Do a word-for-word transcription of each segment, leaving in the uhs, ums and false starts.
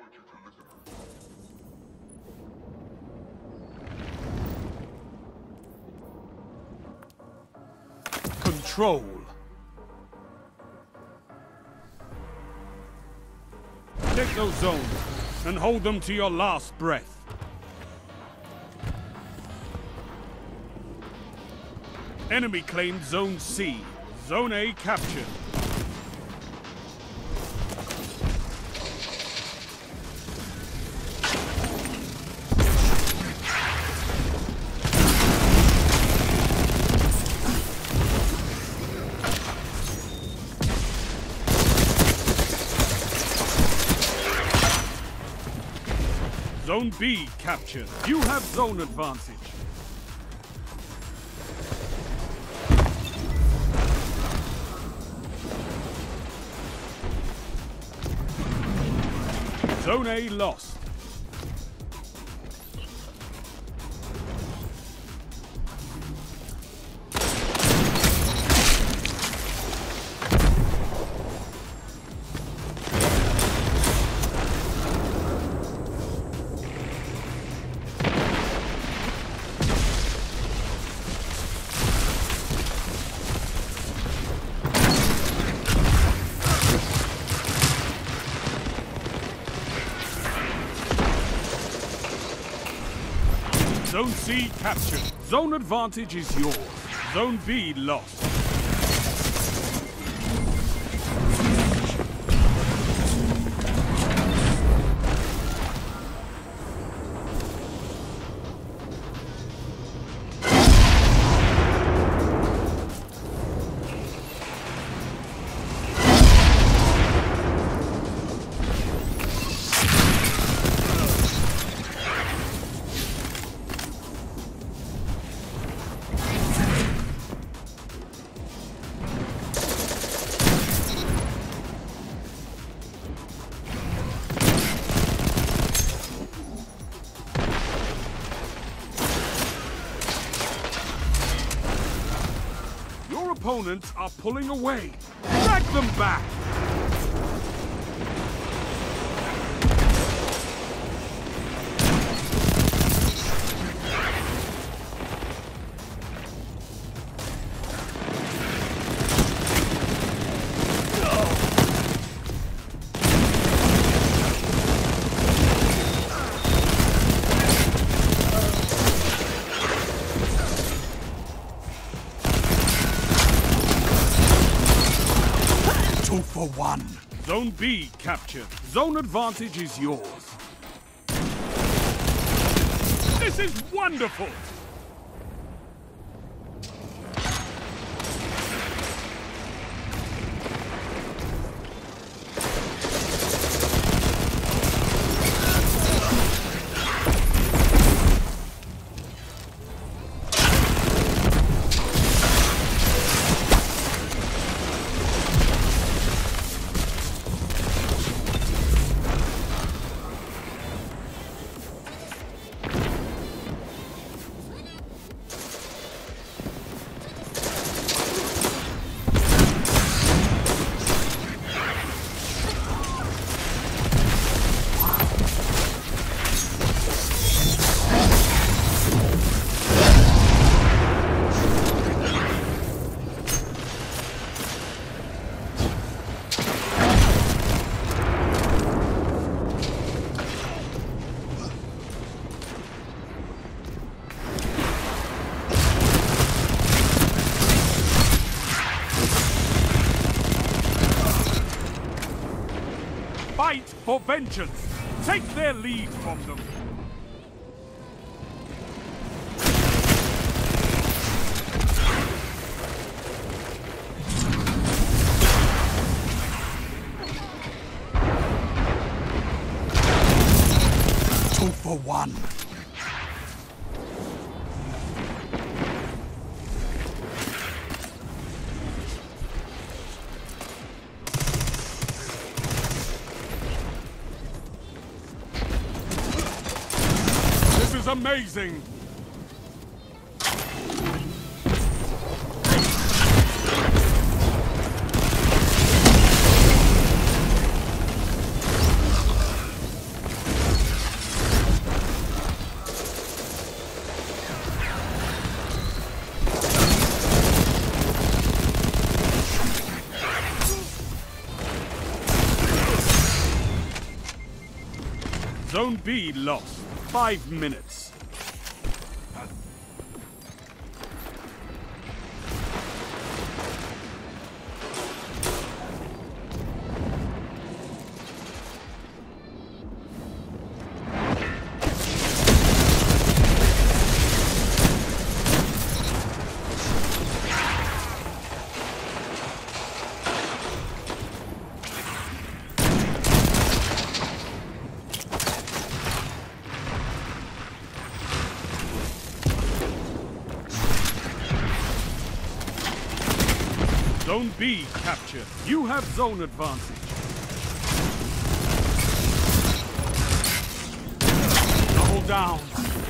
Control. Take those zones and hold them to your last breath. Enemy claimed Zone C. Zone A captured. Zone B captured. You have zone advantage. Zone A lost. Zone C captured. Zone advantage is yours. Zone B lost. Opponents are pulling away. Drag them back! For one. Zone B captured. Zone advantage is yours. This is wonderful! Fight for vengeance! Take their lead from them! Two for one. Amazing! Zone B lost. Five minutes. Zone B captured. You have zone advantage. Double down.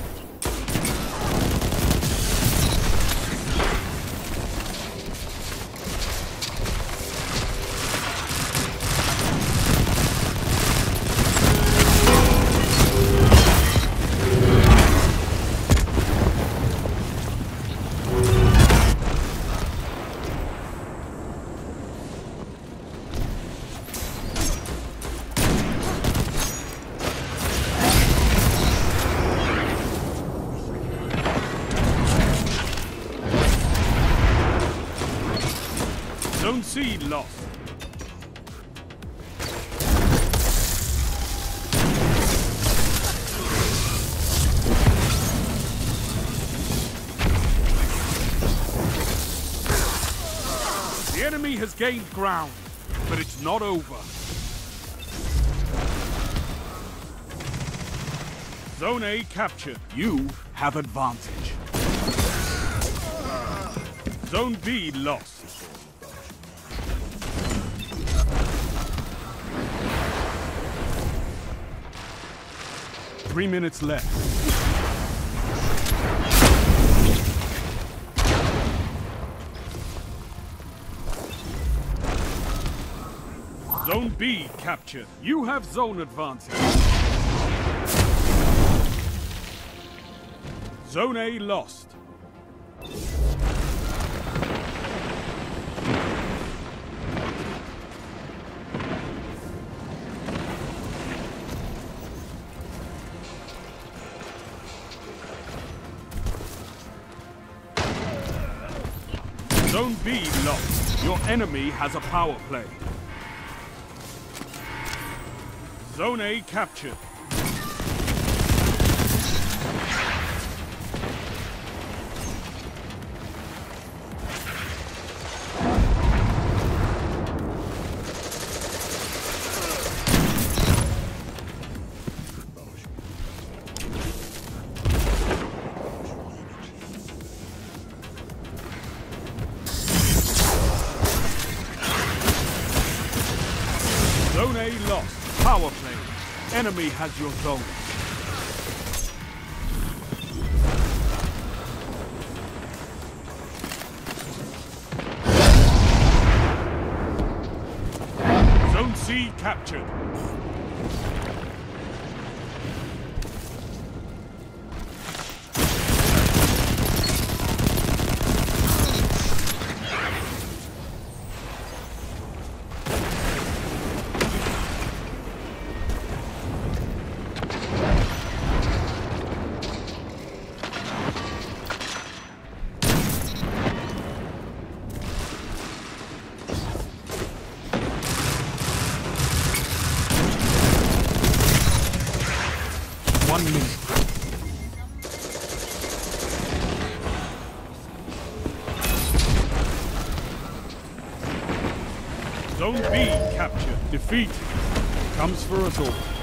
Zone C lost. The enemy has gained ground, but it's not over. Zone A captured. You have advantage. Zone B lost. Three minutes left. Zone B captured. You have zone advantage. Zone A lost. Zone B lost. Your enemy has a power play. Zone A captured. Zone A lost. Power play. Enemy has your zone. Zone C captured. One minute. Zone B captured. Defeat comes for us all.